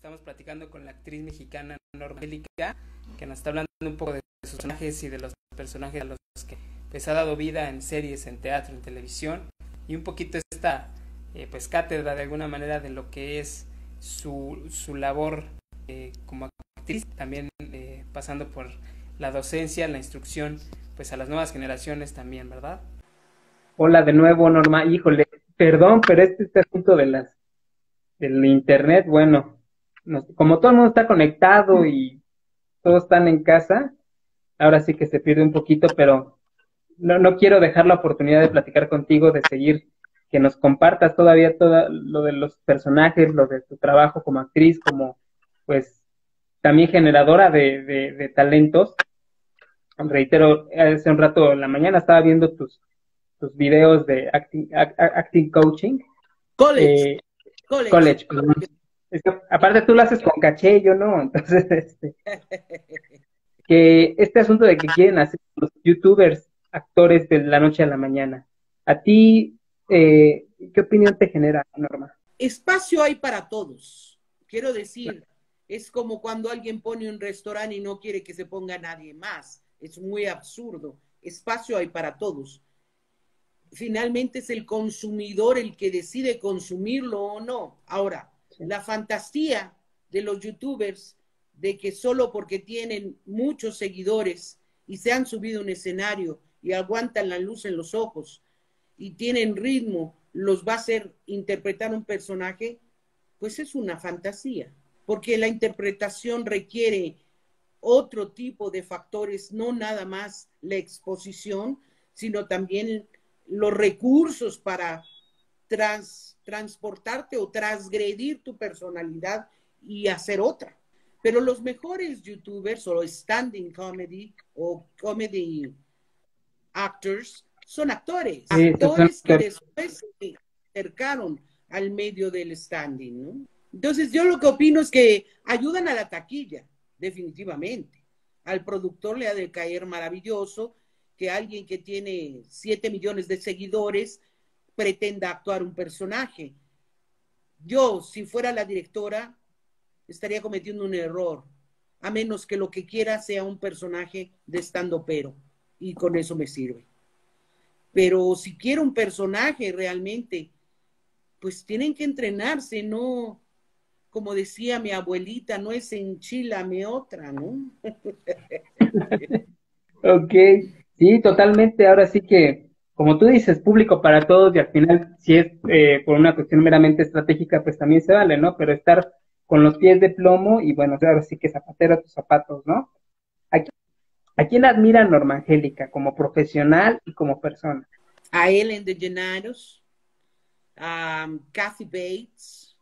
Estamos platicando con la actriz mexicana Norma Angélica, que nos está hablando un poco de sus personajes y de los personajes a los que pues ha dado vida en series, en teatro, en televisión, y un poquito esta pues cátedra de alguna manera de lo que es su labor como actriz, también pasando por la docencia, la instrucción, pues a las nuevas generaciones también, ¿verdad? Hola de nuevo, Norma. Híjole, perdón, pero este asunto del internet, bueno, como todo el mundo está conectado y todos están en casa, ahora sí que se pierde un poquito, pero no quiero dejar la oportunidad de platicar contigo, de seguir, que nos compartas todavía todo lo de los personajes, lo de tu trabajo como actriz, como pues también generadora de talentos. Reitero, hace un rato en la mañana estaba viendo tus videos de acting coaching. College, eh, college. College, perdón. Es que, aparte tú lo haces con caché, yo no, entonces, que este asunto de que quieren hacer los youtubers actores de la noche a la mañana, ¿a ti qué opinión te genera, Norma? Espacio hay para todos. Quiero decir, es como cuando alguien pone un restaurante y no quiere que se ponga nadie más. Es muy absurdo. Espacio hay para todos. Finalmente es el consumidor el que decide consumirlo o no. Ahora, Sí. la fantasía de los youtubers de que solo porque tienen muchos seguidores y se han subido a un escenario y aguantan la luz en los ojos y tienen ritmo, los va a hacer interpretar un personaje, pues es una fantasía, porque la interpretación requiere otro tipo de factores, no nada más la exposición, sino también los recursos para transportarte o transgredir tu personalidad y hacer otra. Pero los mejores youtubers o standing comedy o comedy actors son actores, Sí, actores que después se acercaron al medio del standing, ¿no? Entonces yo lo que opino es que ayudan a la taquilla, definitivamente. Al productor le ha de caer maravilloso que alguien que tiene 7 millones de seguidores pretenda actuar un personaje. Yo, si fuera la directora, estaría cometiendo un error, a menos que lo que quiera sea un personaje de estandopero, y con eso me sirve. Pero si quiero un personaje realmente, pues tienen que entrenarse, no, como decía mi abuelita, no es enchilame otra, ¿no? Ok, sí, totalmente. Ahora sí que, como tú dices, público para todos y al final, si es por una cuestión meramente estratégica, pues también se vale, ¿no? Pero estar con los pies de plomo y bueno, ahora sí que zapatero a tus zapatos, ¿no? ¿A, a quién admira Norma Angélica como profesional y como persona? A Ellen DeGeneres, a Kathy Bates,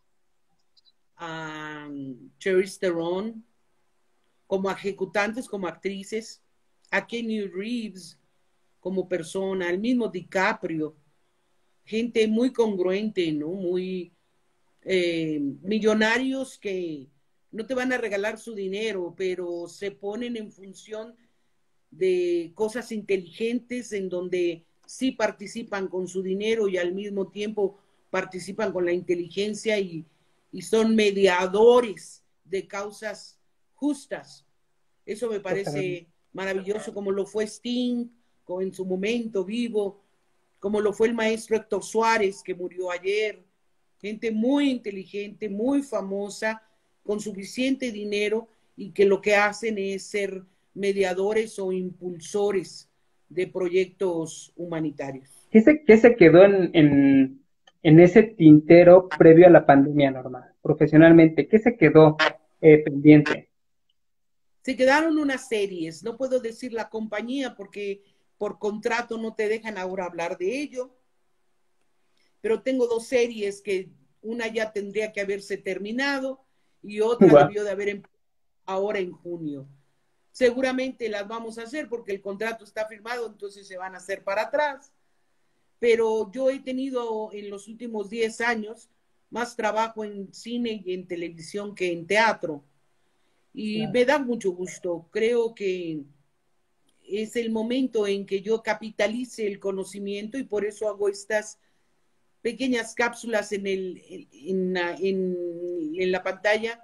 a Charlize Theron, como ejecutantes, como actrices, a Kenny Reeves como persona, al mismo DiCaprio, gente muy congruente, ¿no? Muy millonarios que no te van a regalar su dinero, pero se ponen en función de cosas inteligentes en donde sí participan con su dinero y al mismo tiempo participan con la inteligencia y son mediadores de causas justas. Eso me Totalmente. parece maravilloso, como lo fue Sting, como en su momento vivo, como lo fue el maestro Héctor Suárez, que murió ayer. Gente muy inteligente, muy famosa, con suficiente dinero y que lo que hacen es ser mediadores o impulsores de proyectos humanitarios. Qué se quedó en ese tintero previo a la pandemia, Norma? Profesionalmente, ¿qué se quedó pendiente? Se quedaron unas series, no puedo decir la compañía porque por contrato no te dejan ahora hablar de ello, pero tengo dos series que una ya tendría que haberse terminado y otra Wow. debió de haber empezado ahora en junio. Seguramente las vamos a hacer porque el contrato está firmado, entonces se van a hacer para atrás. Pero yo he tenido en los últimos 10 años más trabajo en cine y en televisión que en teatro. Y Claro. me da mucho gusto. Creo que es el momento en que yo capitalice el conocimiento y por eso hago estas pequeñas cápsulas en la pantalla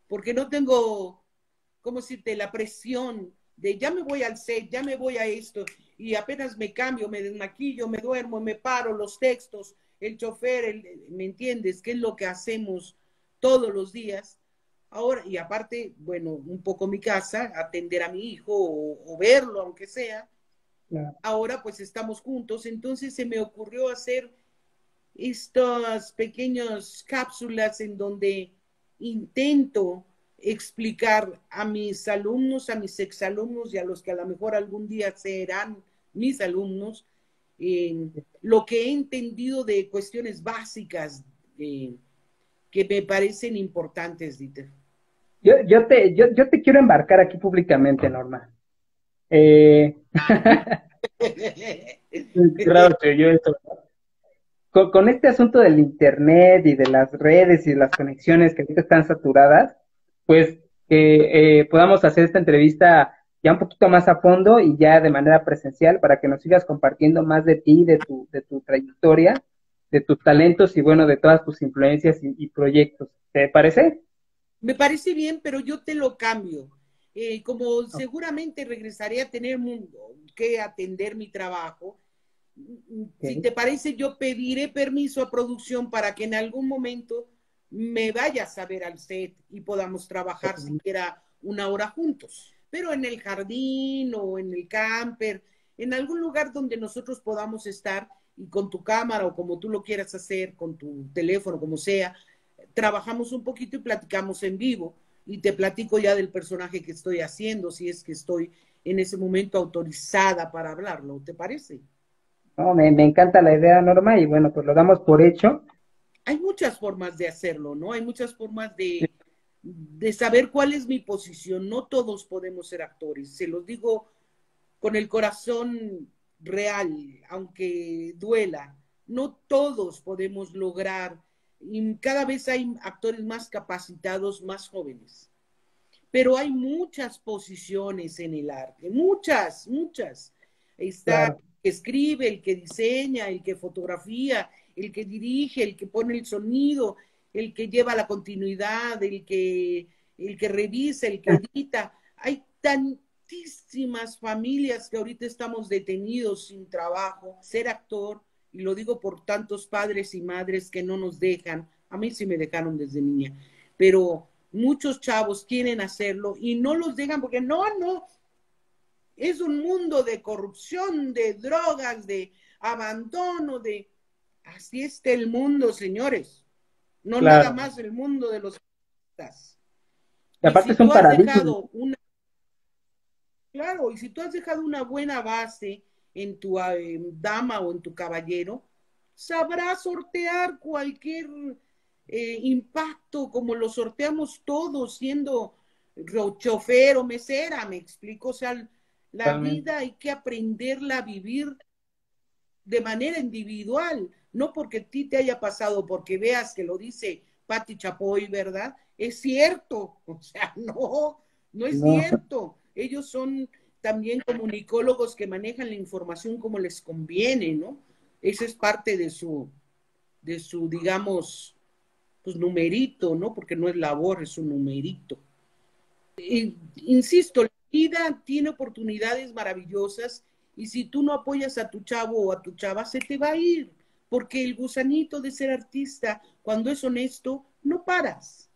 porque no tengo, ¿cómo decirte?, la presión de ya me voy al set, ya me voy a esto, y apenas me cambio, me desmaquillo, me duermo, me paro, los textos, el chofer, ¿me entiendes? ¿Qué es lo que hacemos todos los días? Ahora, y aparte, bueno, un poco mi casa, atender a mi hijo o verlo, aunque sea. Claro. Ahora pues estamos juntos, entonces se me ocurrió hacer estas pequeñas cápsulas en donde intento explicar a mis alumnos, a mis exalumnos y a los que a lo mejor algún día serán mis alumnos, lo que he entendido de cuestiones básicas que me parecen importantes, Dieter. Yo te quiero embarcar aquí públicamente, Norma. Claro que yo esto. Con este asunto del internet y de las redes y de las conexiones que ahorita están saturadas, pues que podamos hacer esta entrevista ya un poquito más a fondo y ya de manera presencial para que nos sigas compartiendo más de ti, de tu trayectoria, de tus talentos y bueno, de todas tus influencias y proyectos. ¿Te parece? Me parece bien, pero yo te lo cambio. Como seguramente regresaré a tener que atender mi trabajo, si te parece, yo pediré permiso a producción para que en algún momento me vayas a ver al set y podamos trabajar siquiera una hora juntos. Pero en el jardín o en el camper, en algún lugar donde nosotros podamos estar y con tu cámara o como tú lo quieras hacer, con tu teléfono, como sea, trabajamos un poquito y platicamos en vivo y te platico ya del personaje que estoy haciendo, si es que estoy en ese momento autorizada para hablarlo, ¿te parece? No, me encanta la idea, Norma, y bueno, pues lo damos por hecho. Hay muchas formas de hacerlo, ¿no? Hay muchas formas de saber cuál es mi posición. No todos podemos ser actores. Se los digo con el corazón real, aunque duela. No todos podemos lograr. Y cada vez hay actores más capacitados, más jóvenes. Pero hay muchas posiciones en el arte. Muchas, muchas. Está Claro. que escribe, el que diseña, el que fotografía, el que dirige, el que pone el sonido, el que lleva la continuidad, el que revisa, el que edita. Hay tantísimas familias que ahorita estamos detenidos sin trabajo. Ser actor, y lo digo por tantos padres y madres que no nos dejan, a mí sí me dejaron desde niña, pero muchos chavos quieren hacerlo y no los dejan porque no, es un mundo de corrupción, de drogas, de abandono, así está el mundo, señores. No Claro. nada más el mundo de los artistas. Y aparte si es un tú has paradigma. dejado claro, y si tú has dejado una buena base en tu dama o en tu caballero, sabrás sortear cualquier impacto como lo sorteamos todos siendo chofer o mesera, me explico, o sea, la vida hay que aprenderla a vivir de manera individual, no porque a ti te haya pasado, porque veas que lo dice Patti Chapoy, ¿verdad? Es cierto, o sea, no es cierto. Ellos son también comunicólogos que manejan la información como les conviene, ¿no? Esa es parte de su digamos, pues numerito, ¿no? Porque no es labor, es un numerito. Insisto, la vida tiene oportunidades maravillosas y si tú no apoyas a tu chavo o a tu chava, se te va a ir, porque el gusanito de ser artista, cuando es honesto, no paras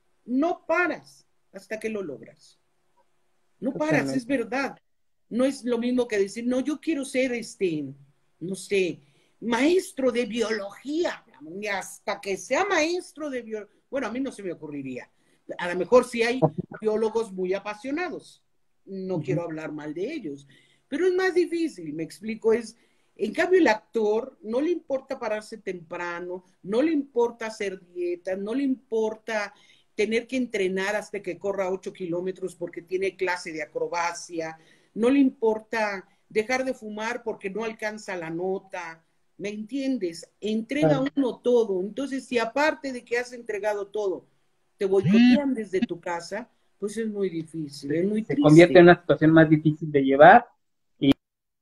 hasta que lo logras. No paras, es verdad. No es lo mismo que decir, no, yo quiero ser no sé, maestro de biología, y hasta que sea maestro de biología, bueno, a mí no se me ocurriría. A lo mejor sí hay biólogos muy apasionados, no quiero hablar mal de ellos, pero es más difícil, me explico, en cambio el actor no le importa pararse temprano, no le importa hacer dietas, no le importa tener que entrenar hasta que corra 8 kilómetros porque tiene clase de acrobacia, no le importa dejar de fumar porque no alcanza la nota, ¿me entiendes? Entrega uno todo, entonces si aparte de que has entregado todo, te boicotean desde tu casa, pues es muy difícil, es muy triste. Se convierte en una situación más difícil de llevar y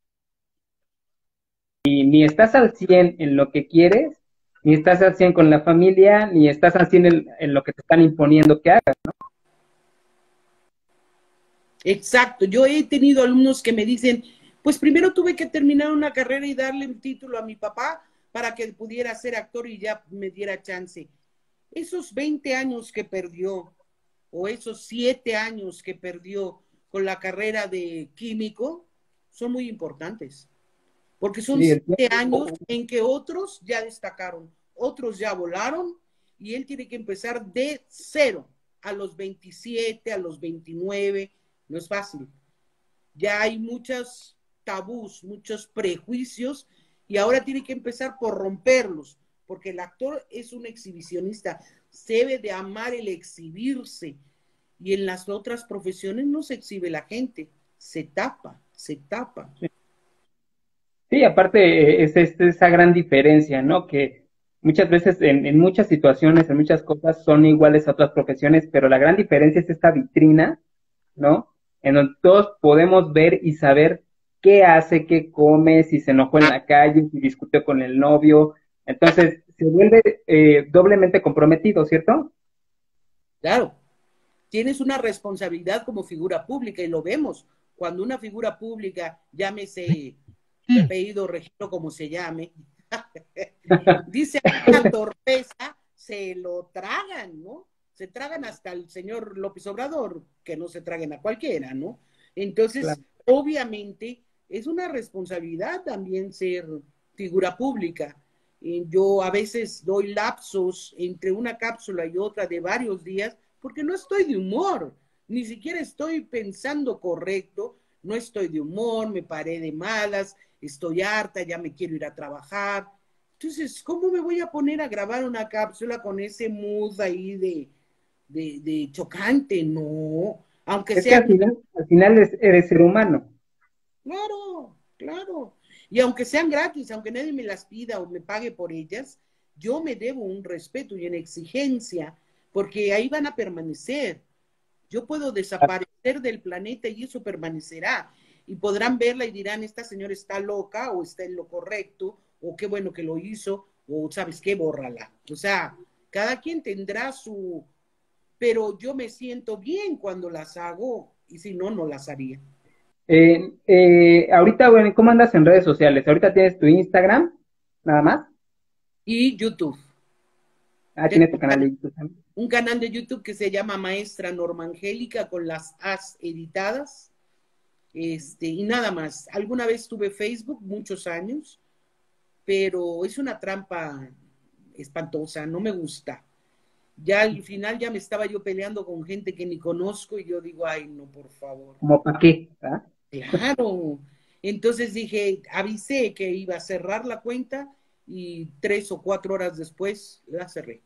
ni estás al 100 en lo que quieres, ni estás al 100 con la familia, ni estás al 100 en lo que te están imponiendo que hagas, ¿no? Exacto. Yo he tenido alumnos que me dicen, pues primero tuve que terminar una carrera y darle un título a mi papá para que pudiera ser actor y ya me diera chance. Esos 20 años que perdió, o esos 7 años que perdió con la carrera de químico, son muy importantes, porque son Sí, 7 años en que otros ya destacaron, otros ya volaron, y él tiene que empezar de cero, a los 27, a los 29, no es fácil. Ya hay muchos tabús, muchos prejuicios, y ahora tiene que empezar por romperlos, porque el actor es un exhibicionista, debe de amar el exhibirse, y en las otras profesiones no se exhibe la gente, se tapa, se tapa. sí, aparte es esa gran diferencia, ¿no? Que muchas veces en muchas situaciones, en muchas cosas son iguales a otras profesiones, pero la gran diferencia es esta vitrina, ¿no? En donde todos podemos ver y saber qué hace, qué come, si se enojó en la calle, si discutió con el novio. Entonces, se vuelve doblemente comprometido, ¿cierto? Claro, tienes una responsabilidad como figura pública y lo vemos. Cuando una figura pública, llámese de apellido Regino como se llame, dice una torpeza, se lo tragan, ¿no? Se tragan hasta el señor López Obrador, que no se traguen a cualquiera, ¿no? Entonces, Claro. obviamente, es una responsabilidad también ser figura pública. Yo a veces doy lapsos entre una cápsula y otra de varios días porque no estoy de humor, ni siquiera estoy pensando correcto, no estoy de humor, me paré de malas, estoy harta, ya me quiero ir a trabajar. Entonces, ¿cómo me voy a poner a grabar una cápsula con ese mood ahí de chocante? No, aunque Es que sea, al final eres ser humano. claro, claro. Y aunque sean gratis, aunque nadie me las pida o me pague por ellas, yo me debo un respeto y una exigencia, porque ahí van a permanecer. Yo puedo desaparecer del planeta y eso permanecerá. Y podrán verla y dirán, esta señora está loca o está en lo correcto, o qué bueno que lo hizo, o sabes qué, bórrala. O sea, cada quien tendrá su... Pero yo me siento bien cuando las hago y si no, no las haría. Ahorita, bueno, ¿cómo andas en redes sociales? Ahorita tienes tu Instagram, nada más. Y YouTube. Ah, Tengo tienes tu canal de YouTube también. un canal de YouTube que se llama Maestra Norma Angélica con las As editadas. Y nada más. Alguna vez tuve Facebook, muchos años, pero es una trampa espantosa, no me gusta. Ya al final ya me estaba yo peleando con gente que ni conozco y yo digo, ay, no, por favor. ¿Como para qué? ¿Ah? Claro. Entonces dije, avisé que iba a cerrar la cuenta y 3 o 4 horas después la cerré.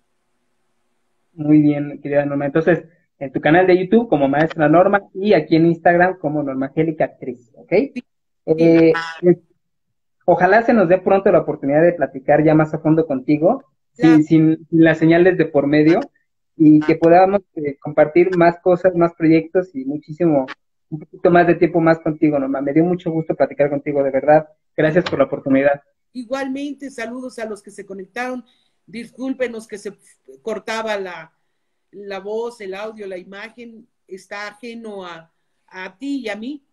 Muy bien, querida Norma. Entonces, en tu canal de YouTube como Maestra Norma y aquí en Instagram como Norma Angélica Actriz, ¿ok? Sí, sí. Eh, pues, ojalá se nos dé pronto la oportunidad de platicar ya más a fondo contigo, Claro. sin las señales de por medio, y que podamos compartir más cosas, más proyectos y muchísimo, un poquito más de tiempo más contigo, Norma. Me dio mucho gusto platicar contigo, de verdad. Gracias por la oportunidad. Igualmente, saludos a los que se conectaron. Discúlpenos que se cortaba la voz, el audio, la imagen. Está ajeno a ti y a mí.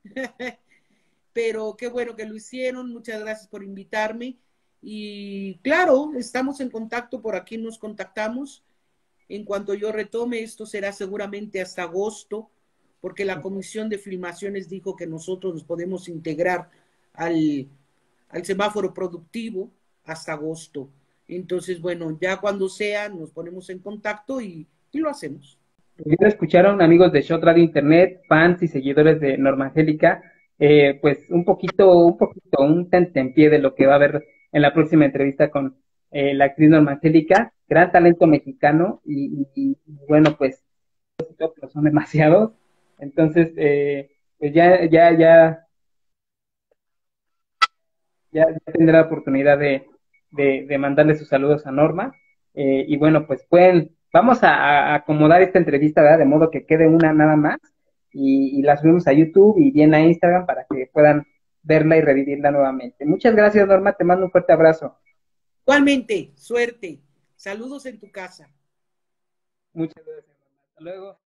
Pero qué bueno que lo hicieron. Muchas gracias por invitarme. Y claro, estamos en contacto. Por aquí nos contactamos. En cuanto yo retome, esto será seguramente hasta agosto, porque la Comisión de Filmaciones dijo que nosotros nos podemos integrar al al semáforo productivo hasta agosto. Entonces, bueno, ya cuando sea, nos ponemos en contacto y lo hacemos. Ya lo escucharon amigos de Shot Radio Internet, fans y seguidores de Norma Angélica, pues un tentempié de lo que va a haber en la próxima entrevista con la actriz Norma Angélica, gran talento mexicano y bueno, pues son demasiados, entonces pues ya tendrá la oportunidad de mandarle sus saludos a Norma. Y bueno, pues vamos a acomodar esta entrevista, ¿verdad? De modo que quede una nada más y la subimos a YouTube y bien a Instagram para que puedan verla y revivirla nuevamente. Muchas gracias, Norma, te mando un fuerte abrazo. Igualmente, suerte. Saludos en tu casa. Muchas gracias, Norma. Hasta luego.